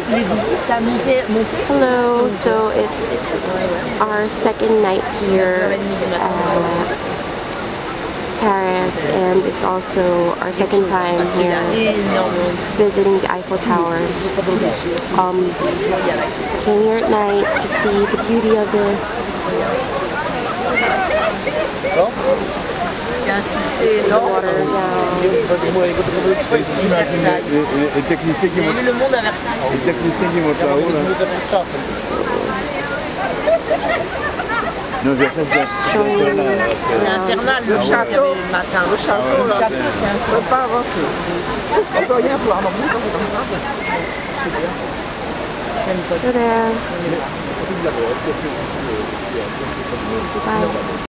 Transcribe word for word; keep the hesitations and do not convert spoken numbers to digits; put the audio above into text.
Hello, so it's our second night here at Paris, and it's also our second time here visiting the Eiffel Tower. Um, came here at night to see the beauty of this. The water down. Les techniciens qui montent le monde à Versailles. Les techniciens qui montent là-haut. Non, Versailles, c'est infernal. Le château, le matin. Le château, là. C'est un peu pas avancer. On peut rien voir non plus quand c'est comme ça. So there. Bye.